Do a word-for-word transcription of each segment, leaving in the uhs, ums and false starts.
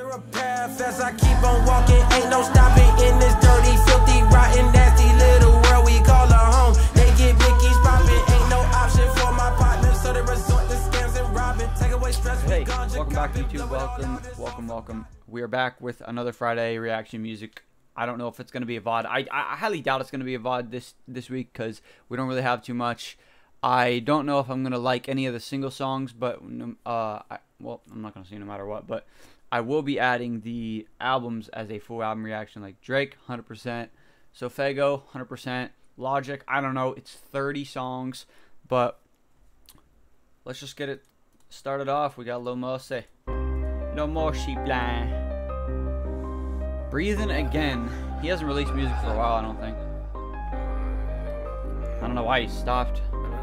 Clear a path as I keep on walking, ain't no stopping in this dirty, filthy, rotten, nasty little world we call a home. They get Mickey's popping, ain't no option for my partners, so they resort to scams and robbing. Take away stress. Hey, welcome back to YouTube. Welcome, welcome, welcome. We are back with another Friday reaction music. I don't know if it's going to be a V O D. I, I highly doubt it's going to be a V O D this, this week because we don't really have too much. I don't know if I'm going to like any of the single songs, but, uh, I, well, I'm not going to say no matter what, but I will be adding the albums as a full album reaction, like Drake, one hundred percent, Sofego, one hundred percent, Logic, I don't know, it's thirty songs, but let's just get it started off. We got Lil Mosey, No More Sheep Line, Breathing Again. He hasn't released music for a while, I don't think. I don't know why he stopped.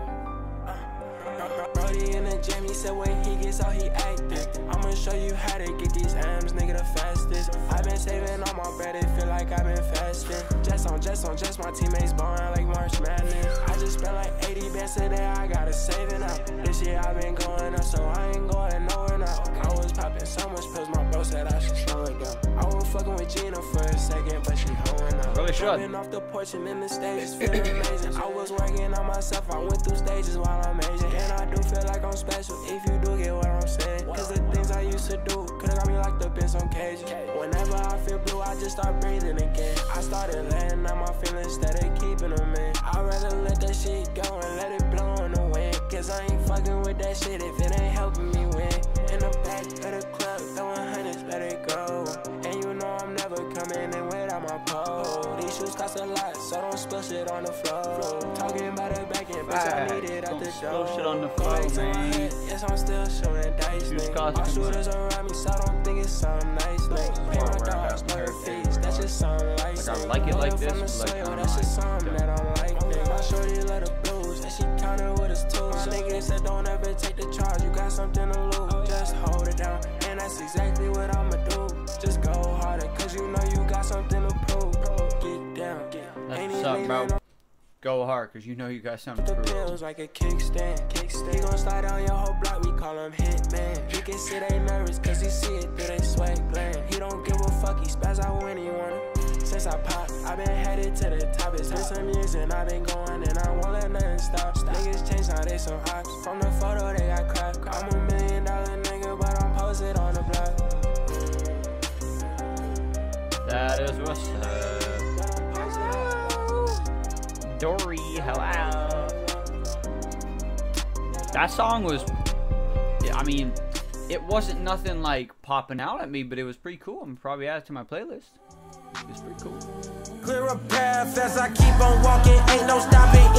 Brody in the gym, he said when he gets out, he active. I'ma show you how to get these M's, nigga, the fastest. I've been saving all my bread, it feel like I've been fasting. Just on, just on, just my teammates ballin' like March Madness. I just spent like eighty bands today, I gotta save it up. This year I've been going up, so I ain't going nowhere now. I was popping so much pills, my bro said I should slow it down. I was fucking with Gina for a second, but she hoeing up. Really should. Jumping off the porch and in the stages, feeling amazing. I was working on myself, I went through stages while I'm aging. And I do feel like I'm special if you do get what I'm saying. Cause the things I used to do could've got me locked up in some cages. Whenever I feel blue, I just start breathing again. I started letting out my feelings instead of keeping them in. I'd rather let that shit go and let it blow in the wind. Cause I ain't fucking with that shit if it ain't helping me win. In the back of the club, throwing hundreds, let it go. And you know I'm never coming in without my pole. These shoes cost a lot, so don't spill shit on the floor. Talking about it back in, bitch, I need it at the door. Shit on the floor, man. Yes, I'm still showing dice, nigga. My shooters around me, so I don't think it's something nice, nigga. Pay my dogs, no her face, that's just something like, like I like it like this, like, that's just something that I'm like, nigga. My shorty let her blues, and she counted with us too. Nigga said don't ever take the charge, you got something to lose. Just hold it down, and that's exactly what I'ma do. Just go harder, cause you know you got something to prove. Get down, that's what's up, bro. Go hard, cause you know you got something to prove. The pills like a kickstand, kickstand. He gon' slide down your whole block, we call him Hitman. He can see they nervous, cause he see it through they sweat gland. He don't give a fuck, he spaz out when he wanna. Since I pop, I've been headed to the top. It's been some years and I've been going and I won't let nothing stop. Niggas change, now they some ops. From the photo, they got cracked. I'm a million dollar nigga, but I'm posted on the block. That is what's up. Dory, hello. That song was, I mean, it wasn't nothing like popping out at me, but it was pretty cool. I'm probably add it to my playlist. It's pretty cool. Clear a path as I keep on walking, ain't no stopping